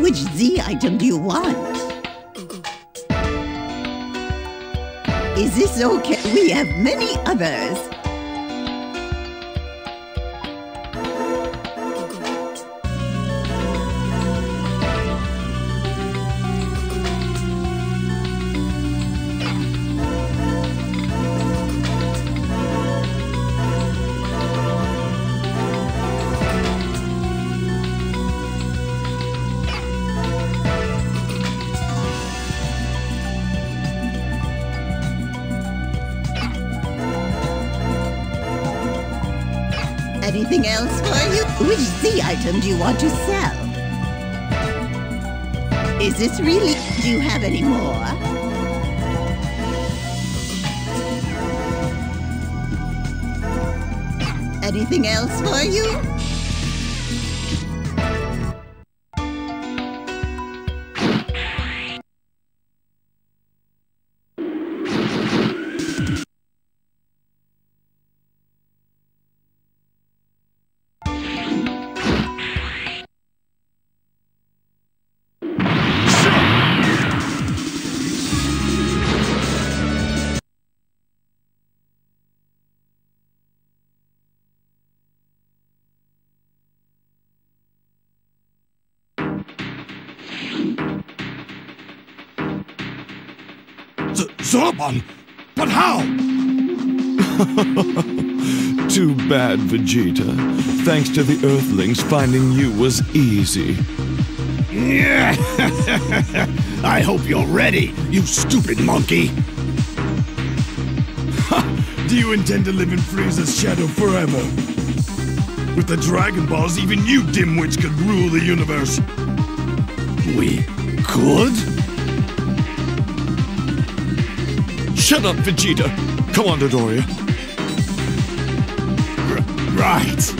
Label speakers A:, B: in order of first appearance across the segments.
A: Which Z item do you want? Is this okay? We have many others. Anything else for you? Which Z item do you want to sell? Is this really? Do you have any more? Anything else for you?
B: Zurban! But how?
C: Too bad, Vegeta. Thanks to the Earthlings, finding you was easy.
B: Yeah. I hope you're ready, you stupid monkey! Do you intend to live in Frieza's shadow forever? With the Dragon Balls, even you dimwits could rule the universe. We could?
C: Shut up, Vegeta! Come on, Dodoria.
B: Right.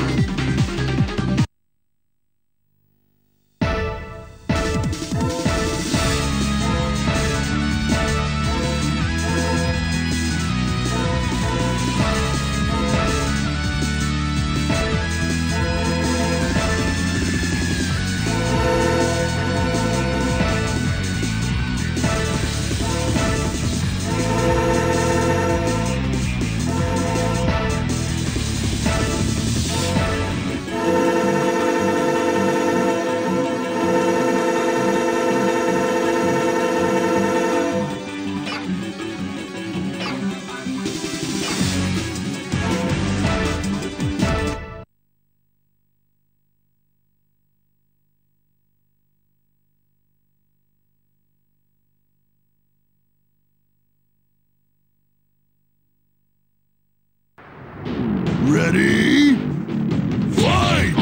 B: Ready? Fight!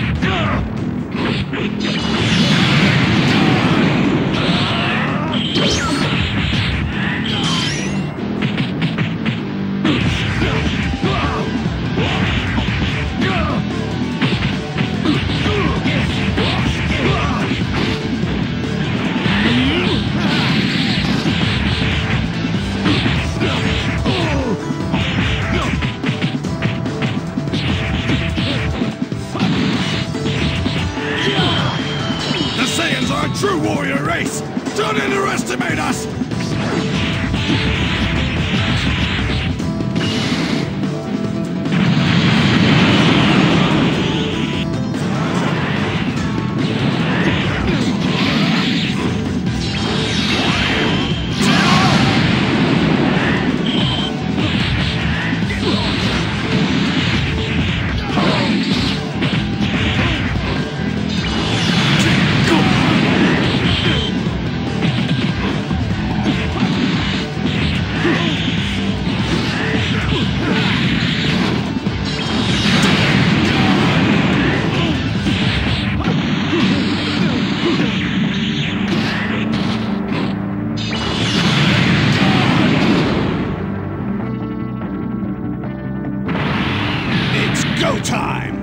B: True warrior race! Don't underestimate us! Go time!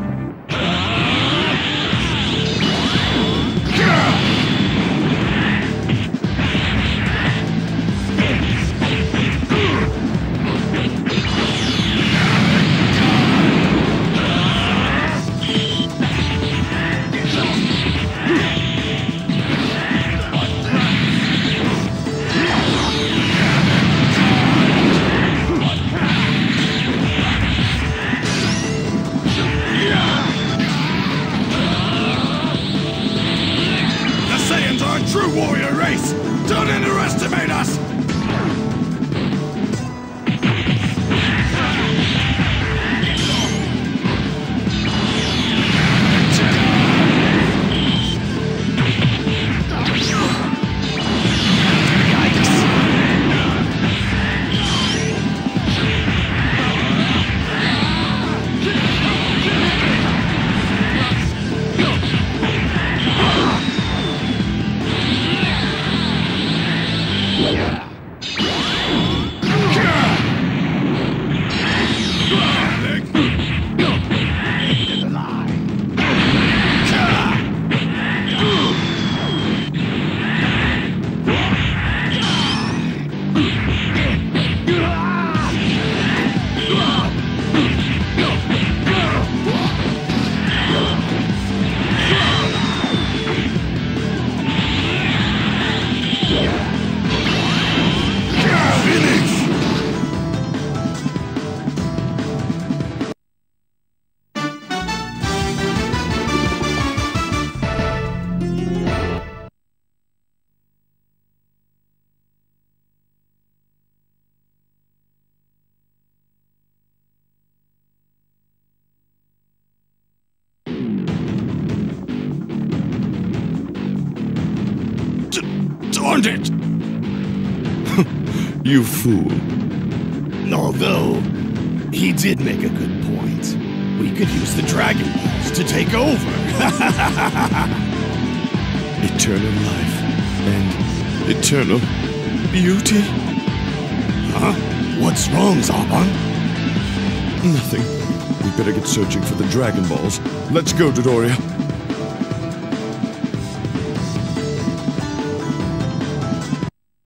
B: want it!
C: You fool.
B: Although, he did make a good point. We could use the Dragon Balls to take over.
C: Eternal life and eternal beauty?
B: Huh? What's wrong, Zarbon?
C: Nothing. We better get searching for the Dragon Balls. Let's go, Dodoria.